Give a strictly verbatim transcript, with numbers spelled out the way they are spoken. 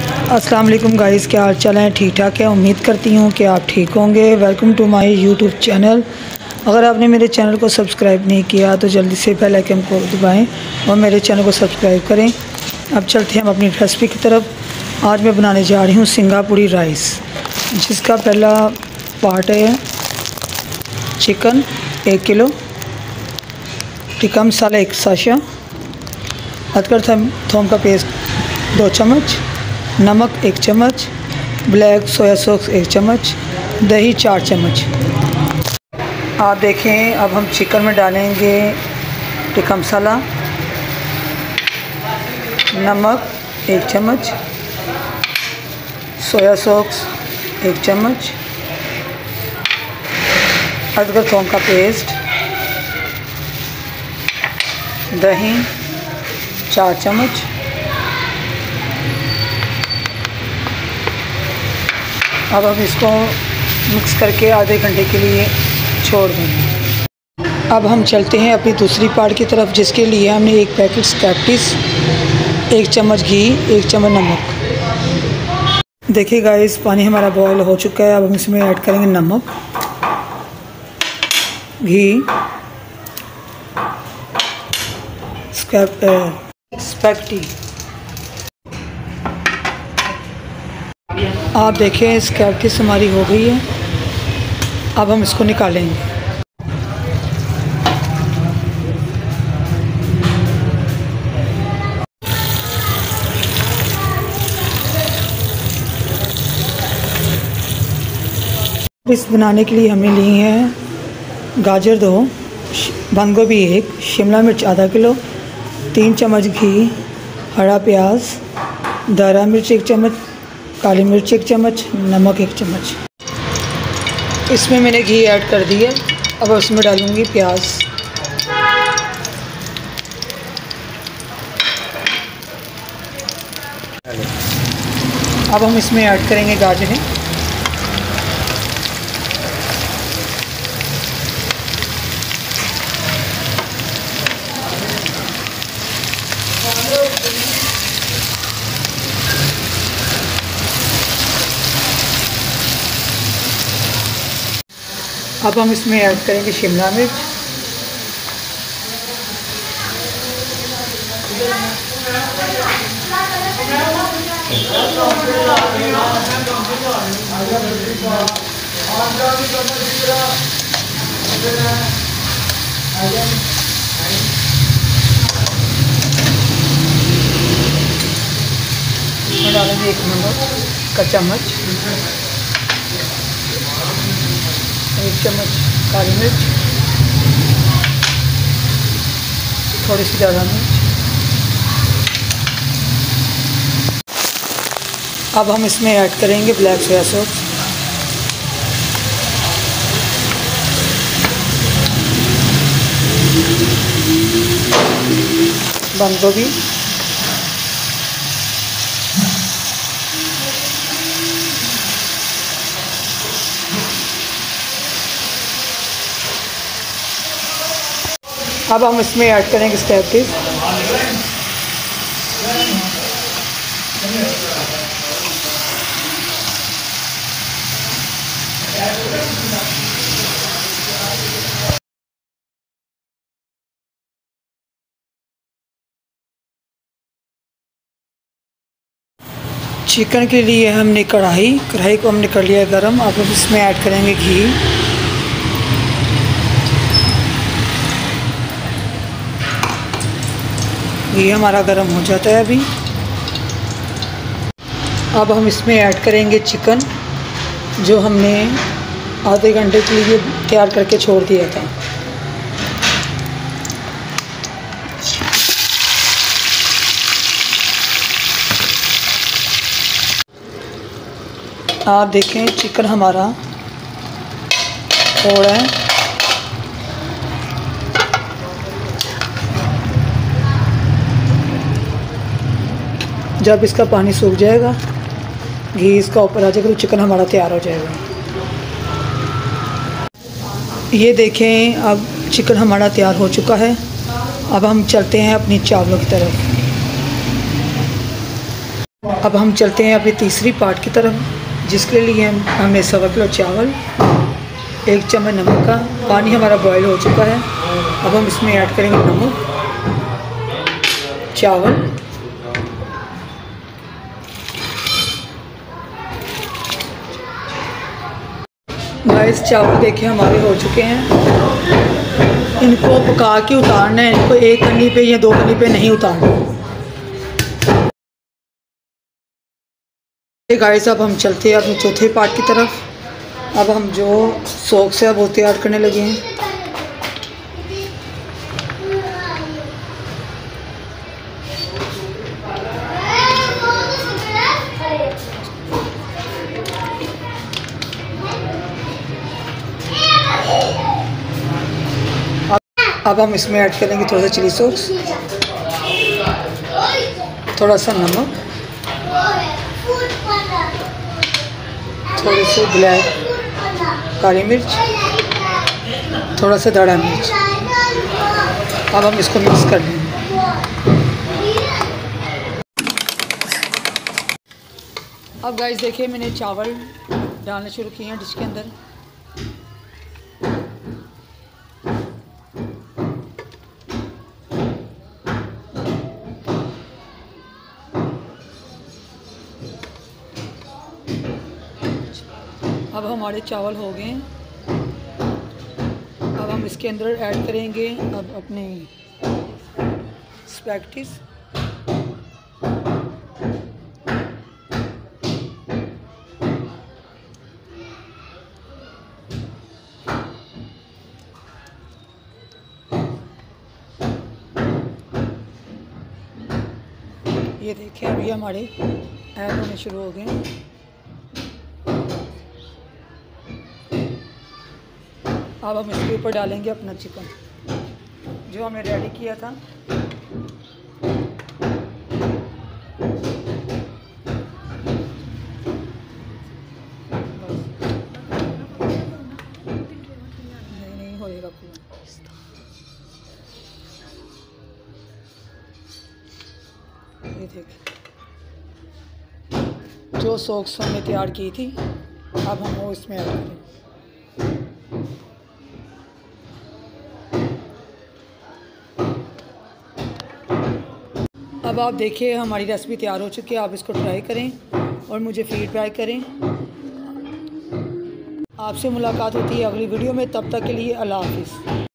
अस्सलाम वालेकुम गाइस, क्या हाल चाल है? ठीक ठाक है। उम्मीद करती हूँ कि आप ठीक होंगे। Welcome to my YouTube channel. अगर आपने मेरे चैनल को सब्सक्राइब नहीं किया तो जल्दी से बेल आइकन को दबाएं और मेरे चैनल को सब्सक्राइब करें। अब चलते हैं हम अपनी रेसिपी की तरफ। आज मैं बनाने जा रही हूँ सिंगापुरी राइस, जिसका पहला पार्ट है चिकन एक किलो, टिक्का मसाला एक साशा, अदरक थोम का पेस्ट दो चम्मच, नमक एक चम्मच, ब्लैक सोया सॉस एक चम्मच, दही चार चम्मच। आप देखें, अब हम चिकन में डालेंगे टिक्का मसाला, नमक एक चम्मच, सोया सॉस एक चम्मच, अदरक थोम का पेस्ट, दही चार चम्मच। अब हम इसको मिक्स करके आधे घंटे के लिए छोड़ देंगे। अब हम चलते हैं अपनी दूसरी पार्ट की तरफ, जिसके लिए हमने एक पैकेट स्कैप्टिस, एक चम्मच घी, एक चम्मच नमक। देखिए गाइस, पानी हमारा बॉयल हो चुका है। अब हम इसमें ऐड करेंगे नमक, घी, स्कैप स्पैगेटी। आप देखें स्कैप्टिस हमारी हो गई है। अब हम इसको निकालेंगे। इस बनाने के लिए हमें ली है गाजर दो, बंद गोभी एक, शिमला मिर्च आधा किलो, तीन चम्मच घी, हरा प्याज, दरा मिर्च एक चम्मच, काली मिर्च एक चम्मच, नमक एक चम्मच। इसमें मैंने घी ऐड कर दिया। अब उसमें डालूँगी प्याज। अब हम इसमें ऐड करेंगे गाजरें। अब हम इसमें ऐड करेंगे शिमला मिर्च, इसमें डालेंगे एक नमक का चम्मच, एक चम्मच काली मिर्च, थोड़ी सी ज़्यादा मिर्च। अब हम इसमें ऐड करेंगे ब्लैक सोया सॉस, बंद गोभी, अब हम इसमें ऐड करेंगे स्कैप्टिस, चिकन के लिए हमने कढ़ाई कढ़ाई को हमने कर लिया गरम। अब हम इसमें ऐड करेंगे घी, घी हमारा गरम हो जाता है अभी। अब हम इसमें ऐड करेंगे चिकन, जो हमने आधे घंटे के लिए तैयार करके छोड़ दिया था। आप देखें चिकन हमारा हो रहा है। जब इसका पानी सूख जाएगा, घी इसका ऊपर आ जाएगा, तो चिकन हमारा तैयार हो जाएगा। ये देखें, अब चिकन हमारा तैयार हो चुका है। अब हम चलते हैं अपनी चावलों की तरफ। अब हम चलते हैं अभी तीसरी पार्ट की तरफ, जिसके लिए हम हमें सवा किलो चावल, एक चम्मच नमक का, पानी हमारा बॉयल हो चुका है। अब हम इसमें ऐड करेंगे नमक, चावल, गाइस चावल देखिए हमारे हो चुके हैं। इनको पका के उतारना है, इनको एक कन्नी पे या दो कन्नी पे नहीं उतारना। गाइस अब हम चलते हैं अपने चौथे पार्ट की तरफ। अब हम जो सॉक्स है वो तैयार करने लगे हैं। अब हम इसमें ऐड करेंगे थोड़ा सा चिली सॉस, थोड़ा सा नमक, थोड़ी सी ब्लैक काली मिर्च, थोड़ा सा धड़ा मिर्च। अब हम इसको मिक्स कर लेंगे। अब गाइस देखिए मैंने चावल डालने शुरू किए हैं डिश के अंदर। अब हमारे चावल हो गए हैं। अब हम इसके अंदर ऐड करेंगे अब अपने स्पैगेटीज। ये देखिए अभी हमारे ऐड होने शुरू हो गए। अब हम इसके ऊपर डालेंगे अपना चिकन जो हमने रेडी किया था। नहीं नहीं होएगा पूरा। ये देखिए जो सॉस हमने तैयार की थी, अब हम वो इसमें ऐड करें। अब आप देखिए हमारी रेसिपी तैयार हो चुकी है। आप इसको ट्राई करें और मुझे फीडबैक करें। आपसे मुलाकात होती है अगली वीडियो में, तब तक के लिए अल्लाह हाफिज़।